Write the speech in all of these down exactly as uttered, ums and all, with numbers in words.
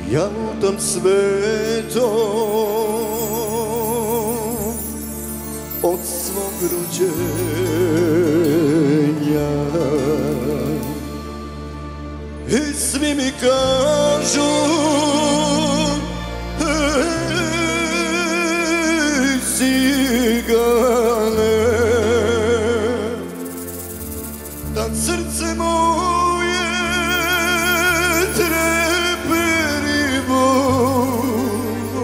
ja lutam sveto od svog rođenja. I svi mi kažu ej cigane, da srce moje treperi bolno,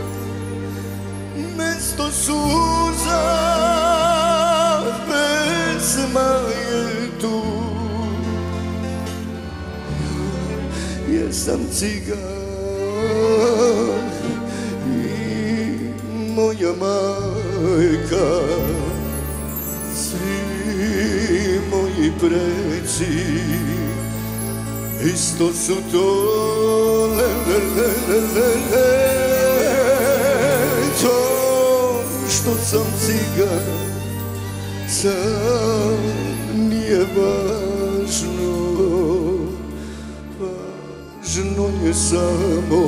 mesto suza pesma je tu. Jesam cigan i moja majka, svi moji preci isto su to, le, le, le, le, le, le. To što sam cigan sad nije važno, važno je samo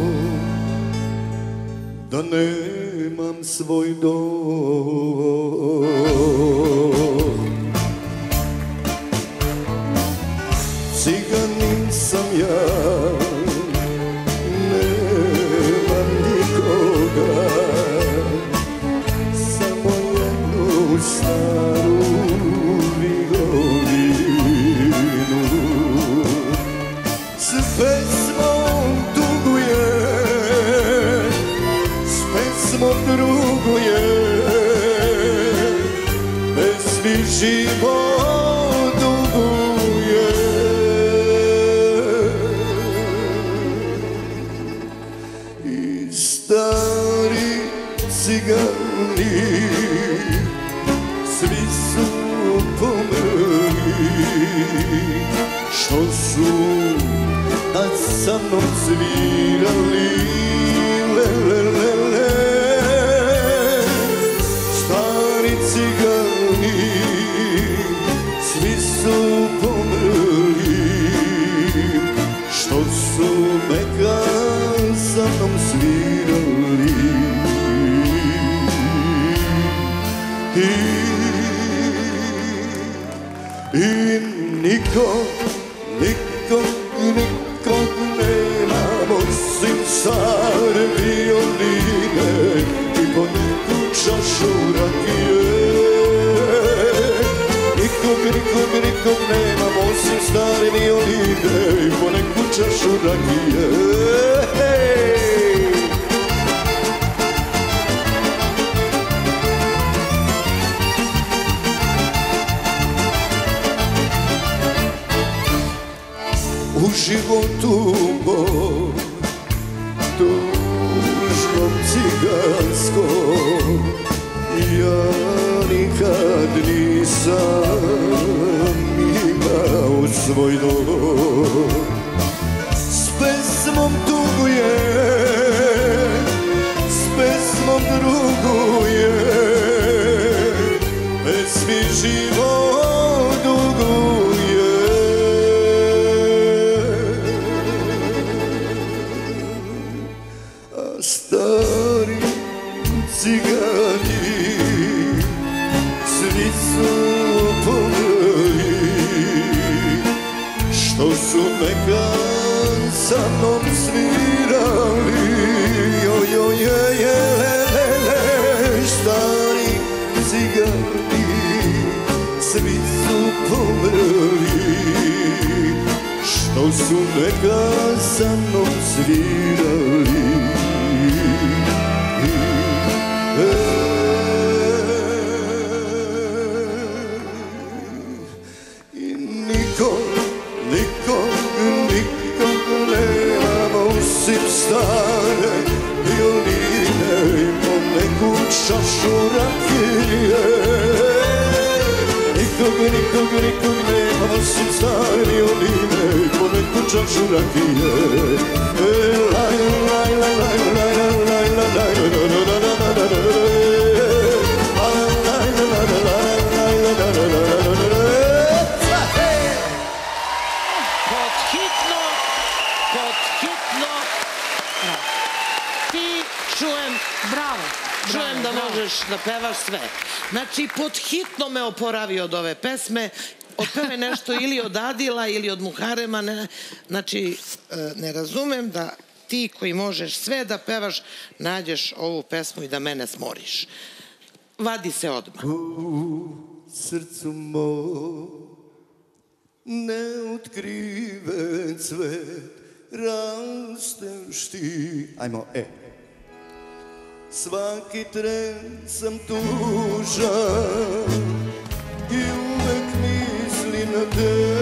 da nemam svoj dom. Ciganin sam ja, nemam nikoga, samo jednu staru violinu. S pesmom tugujem, s pesmom drugujem, pesmi život dugujem. I stari cigani svi su pomrli, što su nad sa mnom svirali, le, le, le, le. Stari cigani svi su pomrli, što su nekad sa mnom svirali. I, i nikog, nikog, nikog nemam osim stare violine i poneku čašu rakije. Nikog, nikog, nikog nemam osim stare violine i poneku čašu rakije. U životu mom, tužnom ciganskom, ja nikad nisam imao svoj dom. S pesmom tugujem, s pesmom drugujem, pesmi život dugujem. Stari cigani svi su pomrli, što su nekad sa mnom svirali. Joj, joj, je, je, le, le, le. Stari cigani svi su pomrli, što su nekad sa mnom svirali. I nikog, nikog, nikog nemam osim stare violine i poneku čašu rakije. Nikog, nikog, nikog nemam osim stare violine i poneku čašu rakije. Laj, laj, laj, laj, laj, laj, laj, laj, Pod hitno, pod hitno da pevaš sve. Znači, pod hitno me oporavi od ove pesme, otpeve nešto ili od Adila ili od Muharema. Znači, ne razumem da ti koji možeš sve da pevaš, nađeš ovu pesmu i da mene smoriš. Vadi se odmah. U srcu mom neotkriven cvet rasteš ti. Ajmo, e. Svaki tren sam tužan i uvek mislim na te.